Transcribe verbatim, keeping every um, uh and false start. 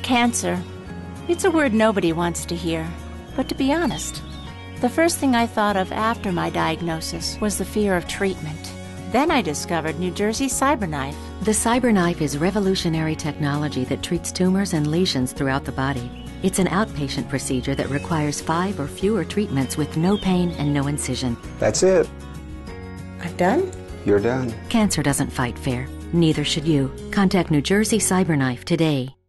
Cancer. It's a word nobody wants to hear. But to be honest, the first thing I thought of after my diagnosis was the fear of treatment. Then I discovered New Jersey CyberKnife. The CyberKnife is revolutionary technology that treats tumors and lesions throughout the body. It's an outpatient procedure that requires five or fewer treatments with no pain and no incision. That's it. I'm done? You're done. Cancer doesn't fight fair. Neither should you. Contact New Jersey CyberKnife today.